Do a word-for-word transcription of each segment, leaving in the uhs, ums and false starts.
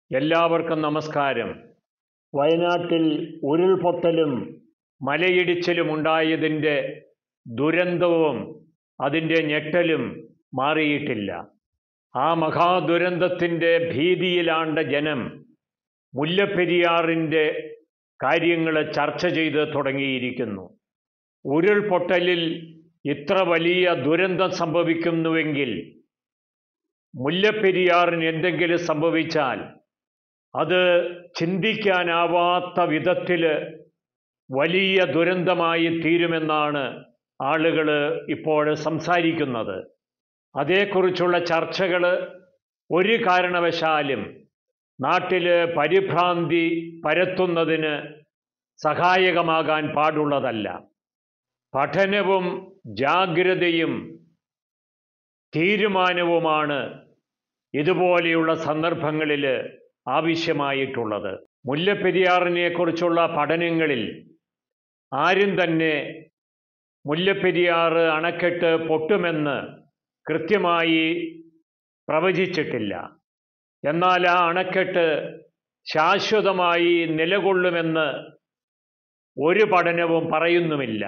എല്ലാവർക്കും നമസ്കാരം. വയനാട്ടിൽ ഉരുൾപൊട്ടലും മലയിടിച്ചിലും ഉണ്ടായതിൻ്റെ ദുരന്തവും അതിൻ്റെ ഞെട്ടലും മാറിയിട്ടില്ല. ആ മഹാദുരന്തത്തിൻ്റെ ഭീതിയിലാണ്ട ജനം മുല്ലപ്പെരിയാറിൻ്റെ കാര്യങ്ങൾ ചർച്ച ചെയ്ത് തുടങ്ങിയിരിക്കുന്നു. ഉരുൾപൊട്ടലിൽ ഇത്ര വലിയ ദുരന്തം സംഭവിക്കുന്നുവെങ്കിൽ മുല്ലപ്പെരിയാറിന് എന്തെങ്കിലും സംഭവിച്ചാൽ അത് ചിന്തിക്കാനാവാത്ത വിധത്തിൽ വലിയ ദുരന്തമായി തീരുമെന്നാണ് ആളുകൾ ഇപ്പോൾ സംസാരിക്കുന്നത്. അതേക്കുറിച്ചുള്ള ചർച്ചകൾ ഒരു കാരണവശാലും നാട്ടിൽ പരിഭ്രാന്തി പരത്തുന്നതിന് സഹായകമാകാൻ പാടുള്ളതല്ല. പഠനവും ജാഗ്രതയും തീരുമാനവുമാണ് ഇതുപോലെയുള്ള സന്ദർഭങ്ങളിൽ ആവശ്യമായിട്ടുള്ളത്. മുല്ലപ്പെരിയാറിനെ കുറിച്ചുള്ള പഠനങ്ങളിൽ ആരും തന്നെ മുല്ലപ്പെരിയാർ അണക്കെട്ട് പൊട്ടുമെന്ന് കൃത്യമായി പ്രവചിച്ചിട്ടില്ല. എന്നാൽ ആ അണക്കെട്ട് ശാശ്വതമായി നിലകൊള്ളുമെന്ന് ഒരു പഠനവും പറയുന്നുമില്ല.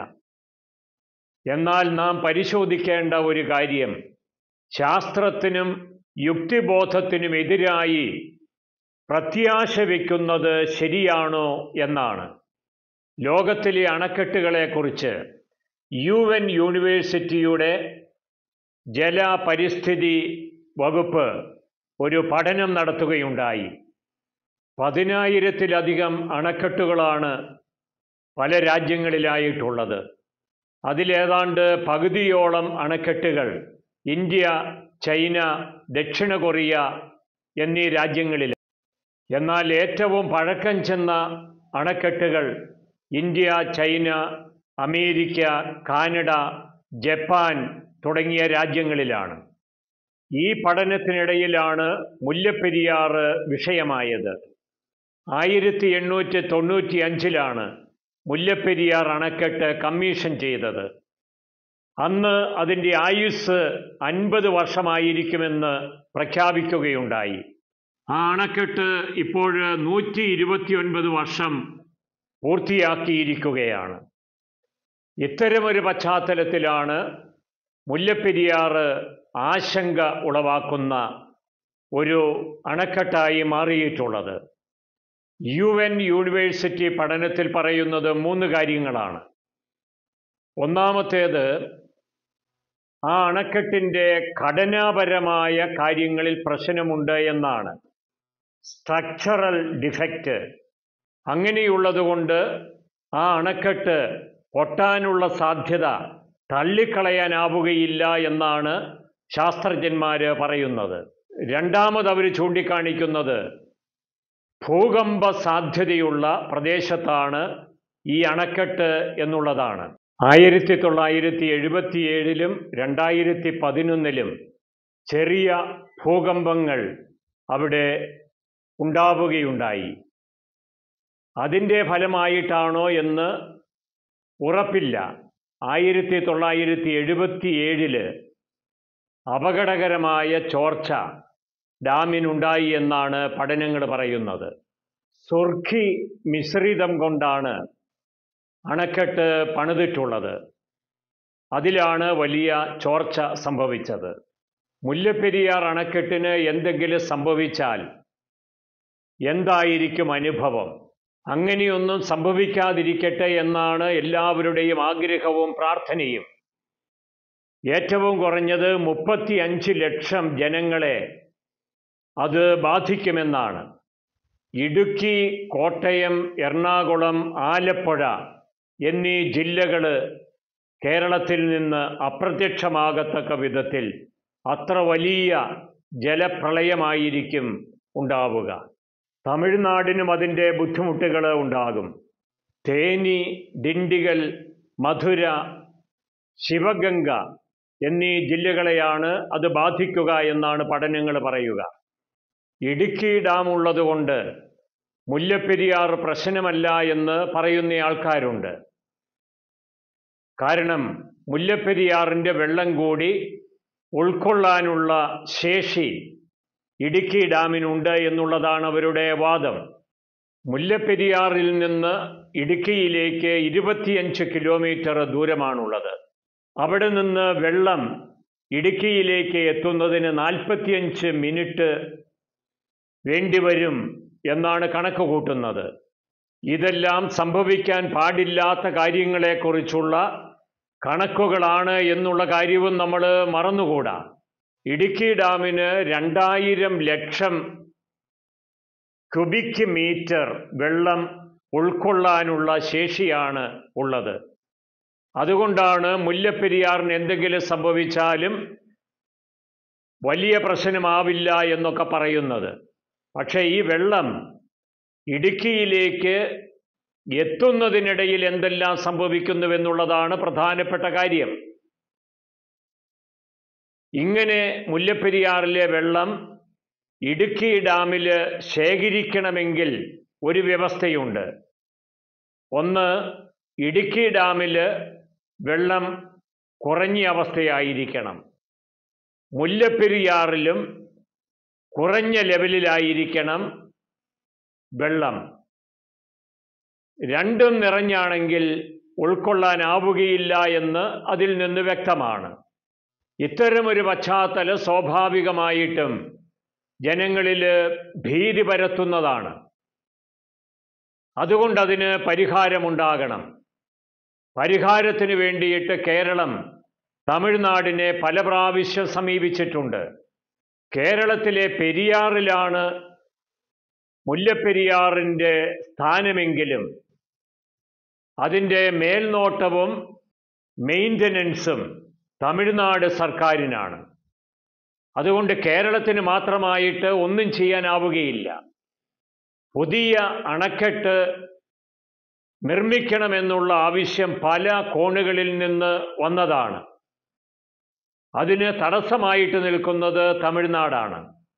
എന്നാൽ നാം പരിശോധിക്കേണ്ട ഒരു കാര്യം, ശാസ്ത്രത്തിനും യുക്തിബോധത്തിനും എതിരായി പ്രത്യാശ വയ്ക്കുന്നത് ശരിയാണോ എന്നാണ്. ലോകത്തിലെ അണക്കെട്ടുകളെക്കുറിച്ച് യു എൻ യൂണിവേഴ്സിറ്റിയുടെ ജല പരിസ്ഥിതി വകുപ്പ് ഒരു പഠനം നടത്തുകയുണ്ടായി. പതിനായിരത്തിലധികം അണക്കെട്ടുകളാണ് പല രാജ്യങ്ങളിലായിട്ടുള്ളത്. അതിലേതാണ്ട് പകുതിയോളം അണക്കെട്ടുകൾ ഇന്ത്യ, ചൈന, ദക്ഷിണ കൊറിയ എന്നീ രാജ്യങ്ങളിൽ. എന്നാൽ ഏറ്റവും പഴക്കം ചെന്ന അണക്കെട്ടുകൾ India, China, America, Canada, Japan തുടങ്ങിയ രാജ്യങ്ങളിലാണ്. ഈ പഠനത്തിനിടയിലാണ് മുല്ലപ്പെരിയാർ വിഷയമായത്. ആയിരത്തി എണ്ണൂറ്റി തൊണ്ണൂറ്റി അഞ്ചിലാണ് മുല്ലപ്പെരിയാർ അണക്കെട്ട് കമ്മീഷൻ ചെയ്തത്. അന്ന് അതിൻ്റെ ആയുസ് അൻപത് വർഷമായിരിക്കുമെന്ന് പ്രഖ്യാപിക്കുകയുണ്ടായി. ആ അണക്കെട്ട് ഇപ്പോൾ നൂറ്റി ഇരുപത്തി ഒൻപത് വർഷം പൂർത്തിയാക്കിയിരിക്കുകയാണ്. ഇത്തരമൊരു പശ്ചാത്തലത്തിലാണ് മുല്ലപ്പെരിയാർ ആശങ്ക ഉളവാക്കുന്ന ഒരു അണക്കെട്ടായി മാറിയിട്ടുള്ളത്. യു എൻ യൂണിവേഴ്സിറ്റി പഠനത്തിൽ പറയുന്നത് മൂന്ന് കാര്യങ്ങളാണ്. ഒന്നാമത്തേത്, ആ അണക്കെട്ടിൻ്റെ ഘടനാപരമായ കാര്യങ്ങളിൽ പ്രശ്നമുണ്ട് എന്നാണ്. Structural defect. അങ്ങനെയുള്ളതുകൊണ്ട് ആ അണക്കെട്ട് പൊട്ടാനുള്ള സാധ്യത തള്ളിക്കളയാനാവുകയില്ല എന്നാണ് ശാസ്ത്രജ്ഞന്മാർ പറയുന്നത്. രണ്ടാമത് അവർ ചൂണ്ടിക്കാണിക്കുന്നത്, ഭൂകമ്പ സാധ്യതയുള്ള പ്രദേശത്താണ് ഈ അണക്കെട്ട് എന്നുള്ളതാണ്. ആയിരത്തി തൊള്ളായിരത്തി എഴുപത്തി ഏഴിലും രണ്ടായിരത്തി പതിനൊന്നിലും ചെറിയ ഭൂകമ്പങ്ങൾ അവിടെ ഉണ്ടാവുകയുണ്ടായി. അതിൻ്റെ ഫലമായിട്ടാണോ എന്ന് ഉറപ്പില്ല. ആയിരത്തി തൊള്ളായിരത്തി എഴുപത്തി ഏഴില് അപകടകരമായ ചോർച്ച ഡാമിനുണ്ടായി എന്നാണ് പഠനങ്ങൾ പറയുന്നത്. സുർഖി മിശ്രിതം കൊണ്ടാണ് അണക്കെട്ട് പണിതിട്ടുള്ളത്. അതിലാണ് വലിയ ചോർച്ച സംഭവിച്ചത്. മുല്ലപ്പെരിയാർ അണക്കെട്ടിന് എന്തെങ്കിലും സംഭവിച്ചാൽ എന്തായിരിക്കും അനുഭവം? അങ്ങനെയൊന്നും സംഭവിക്കാതിരിക്കട്ടെ എന്നാണ് എല്ലാവരുടെയും ആഗ്രഹവും പ്രാർത്ഥനയും. ഏറ്റവും കുറഞ്ഞത് മുപ്പത്തി അഞ്ച് ലക്ഷം ജനങ്ങളെ അത് ബാധിക്കുമെന്നാണ്. ഇടുക്കി, കോട്ടയം, എറണാകുളം, ആലപ്പുഴ എന്നീ ജില്ലകൾ കേരളത്തിൽ നിന്ന് അപ്രത്യക്ഷമാകത്തക്ക വിധത്തിൽ അത്ര വലിയ ജലപ്രളയമായിരിക്കും ഉണ്ടാവുക. തമിഴ്നാടിനും അതിൻ്റെ ബുദ്ധിമുട്ടുകൾ ഉണ്ടാകും. തേനി, ദിണ്ടിഗൽ, മധുര, ശിവഗംഗ എന്നീ ജില്ലകളെയാണ് അത് ബാധിക്കുക എന്നാണ് പഠനങ്ങൾ പറയുക. ഇടുക്കി ഡാം ഉള്ളതുകൊണ്ട് മുല്ലപ്പെരിയാർ പ്രശ്നമല്ല എന്ന് പറയുന്ന ആൾക്കാരുണ്ട്. കാരണം മുല്ലപ്പെരിയാറിൻ്റെ വെള്ളം കൂടി ഉൾക്കൊള്ളാനുള്ള ശേഷി ഇടുക്കി ഡാമിനുണ്ട് എന്നുള്ളതാണ് അവരുടെ വാദം. മുല്ലപ്പെരിയാറിൽ നിന്ന് ഇടുക്കിയിലേക്ക് ഇരുപത്തിയഞ്ച് കിലോമീറ്റർ ദൂരമാണുള്ളത്. അവിടെ നിന്ന് വെള്ളം ഇടുക്കിയിലേക്ക് എത്തുന്നതിന് നാൽപ്പത്തിയഞ്ച് മിനിറ്റ് വേണ്ടിവരും എന്നാണ് കണക്ക് കൂട്ടുന്നത്. ഇതെല്ലാം സംഭവിക്കാൻ പാടില്ലാത്ത കാര്യങ്ങളെക്കുറിച്ചുള്ള കണക്കുകളാണ് എന്നുള്ള കാര്യവും നമ്മൾ മറന്നുകൂടാ. ഇടുക്കി ഡാമിന് രണ്ടായിരം ലക്ഷം ക്യൂബിക് മീറ്റർ വെള്ളം ഉൾക്കൊള്ളാനുള്ള ശേഷിയാണ് ഉള്ളത്. അതുകൊണ്ടാണ് മുല്ലപ്പെരിയാറിന് എന്തെങ്കിലും സംഭവിച്ചാലും വലിയ പ്രശ്നമാവില്ല എന്നൊക്കെ പറയുന്നത്. പക്ഷേ ഈ വെള്ളം ഇടുക്കിയിലേക്ക് എത്തുന്നതിനിടയിൽ എന്തെല്ലാം സംഭവിക്കുന്നുവെന്നുള്ളതാണ് പ്രധാനപ്പെട്ട കാര്യം. ഇങ്ങനെ മുല്ലപ്പെരിയാറിലെ വെള്ളം ഇടുക്കി ഡാമിൽ ശേഖരിക്കണമെങ്കിൽ ഒരു വ്യവസ്ഥയുണ്ട്. ഒന്ന്, ഇടുക്കി ഡാമിൽ വെള്ളം കുറഞ്ഞ അവസ്ഥയായിരിക്കണം. മുല്ലപ്പെരിയാറിലും കുറഞ്ഞ ലെവലിലായിരിക്കണം വെള്ളം. രണ്ടും നിറഞ്ഞാണെങ്കിൽ ഉൾക്കൊള്ളാനാവുകയില്ല എന്ന് അതിൽ നിന്ന് വ്യക്തമാണ്. ഇത്തരമൊരു പശ്ചാത്തലം സ്വാഭാവികമായിട്ടും ജനങ്ങളിൽ ഭീതി പരത്തുന്നതാണ്. അതുകൊണ്ടതിന് പരിഹാരമുണ്ടാകണം. പരിഹാരത്തിന് വേണ്ടിയിട്ട് കേരളം തമിഴ്നാടിനെ പല പ്രാവശ്യം സമീപിച്ചിട്ടുണ്ട്. കേരളത്തിലെ പെരിയാറിലാണ് മുല്ലപ്പെരിയാറിൻ്റെ സ്ഥാനമെങ്കിലും അതിൻ്റെ മേൽനോട്ടവും മെയിൻ്റനൻസും തമിഴ്നാട് സർക്കാരിനാണ്. അതുകൊണ്ട് കേരളത്തിന് മാത്രമായിട്ട് ഒന്നും ചെയ്യാനാവുകയില്ല. പുതിയ അണക്കെട്ട് നിർമ്മിക്കണമെന്നുള്ള ആവശ്യം പല കോണുകളിൽ നിന്ന് വന്നതാണ്. അതിന് തടസ്സമായിട്ട് നിൽക്കുന്നത് തമിഴ്നാടാണ്.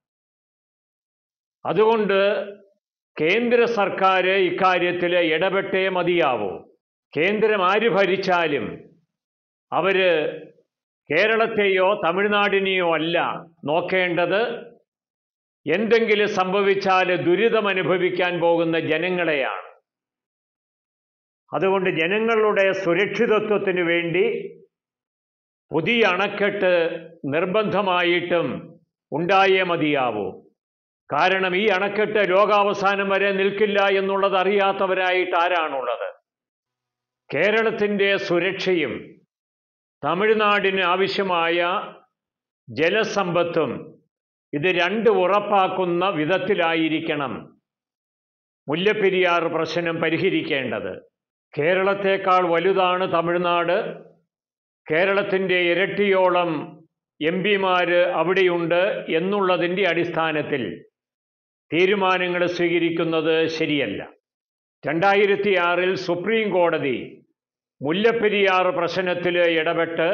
അതുകൊണ്ട് കേന്ദ്ര സർക്കാർ ഇക്കാര്യത്തിൽ ഇടപെട്ടേ മതിയാവൂ. കേന്ദ്രം ആര് ഭരിച്ചാലും അവർ കേരളത്തെയോ തമിഴ്നാടിനെയോ അല്ല നോക്കേണ്ടത്, എന്തെങ്കിലും സംഭവിച്ചാൽ ദുരിതമനുഭവിക്കാൻ പോകുന്ന ജനങ്ങളെയാണ്. അതുകൊണ്ട് ജനങ്ങളുടെ സുരക്ഷിതത്വത്തിന് വേണ്ടി പുതിയ അണക്കെട്ട് നിർബന്ധമായിട്ടും ഉണ്ടായേ മതിയാവൂ. കാരണം ഈ അണക്കെട്ട് ലോകാവസാനം വരെ നിൽക്കില്ല എന്നുള്ളത് അറിയാത്തവരായിട്ട് ആരാണുള്ളത്? കേരളത്തിൻ്റെ സുരക്ഷയും തമിഴ്നാടിന് ആവശ്യമായ ജലസമ്പത്തും ഇത് രണ്ട് ഉറപ്പാക്കുന്ന വിധത്തിലായിരിക്കണം മുല്ലപ്പെരിയാർ പ്രശ്നം പരിഹരിക്കേണ്ടത്. കേരളത്തേക്കാൾ വലുതാണ് തമിഴ്നാട്. കേരളത്തിൻ്റെ ഇരട്ടിയോളം എം പിമാർ അവിടെയുണ്ട് എന്നുള്ളതിൻ്റെ അടിസ്ഥാനത്തിൽ തീരുമാനങ്ങൾ സ്വീകരിക്കുന്നത് ശരിയല്ല. രണ്ടായിരത്തി ആറിൽ സുപ്രീം കോടതി മുല്ലപ്പെരിയാർ പ്രശ്നത്തിൽ ഇടപെട്ട്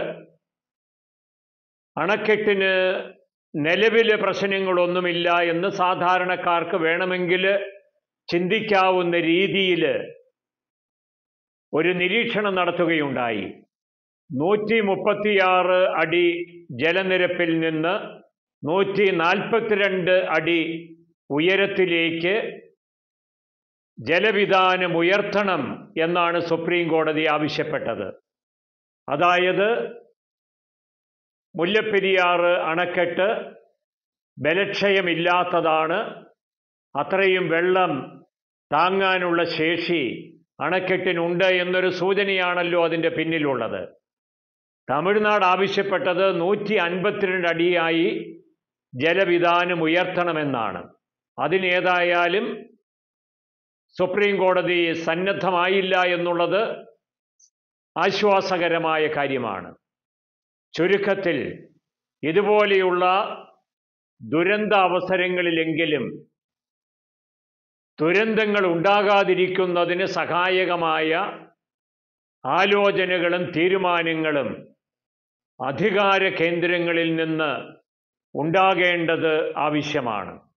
അണക്കെട്ടിന് നിലവിലെ പ്രശ്നങ്ങളൊന്നുമില്ല എന്ന് സാധാരണക്കാർക്ക് വേണമെങ്കിൽ ചിന്തിക്കാവുന്ന രീതിയിൽ ഒരു നിരീക്ഷണം നടത്തുകയുണ്ടായി. നൂറ്റി മുപ്പത്തിയാറ് അടി ജലനിരപ്പിൽ നിന്ന് നൂറ്റി നാൽപ്പത്തിരണ്ട് അടി ഉയരത്തിലേക്ക് ജലവിധാനം ഉയർത്തണം എന്നാണ് സുപ്രീം കോടതി ആവശ്യപ്പെട്ടത്. അതായത് മുല്ലപ്പെരിയാർ അണക്കെട്ട് ബലക്ഷയമില്ലാത്തതാണ്, അത്രയും വെള്ളം താങ്ങാനുള്ള ശേഷി അണക്കെട്ടിനുണ്ട് എന്നൊരു സൂചനയാണല്ലോ അതിൻ്റെ പിന്നിലുള്ളത്. തമിഴ്നാട് ആവശ്യപ്പെട്ടത് നൂറ്റി അൻപത്തിരണ്ട് അടിയായി ജലവിധാനം ഉയർത്തണമെന്നാണ്. അതിനേതായാലും സുപ്രീം കോടതി സന്നദ്ധമായില്ല എന്നുള്ളത് ആശ്വാസകരമായ കാര്യമാണ്. ചുരുക്കത്തിൽ ഇതുപോലെയുള്ള ദുരന്ത അവസരങ്ങളിലെങ്കിലും ദുരന്തങ്ങൾ ഉണ്ടാകാതിരിക്കുന്നതിന് സഹായകമായ ആലോചനകളും തീരുമാനങ്ങളും അധികാര കേന്ദ്രങ്ങളിൽ നിന്ന് ഉണ്ടാകേണ്ടത് ആവശ്യമാണ്.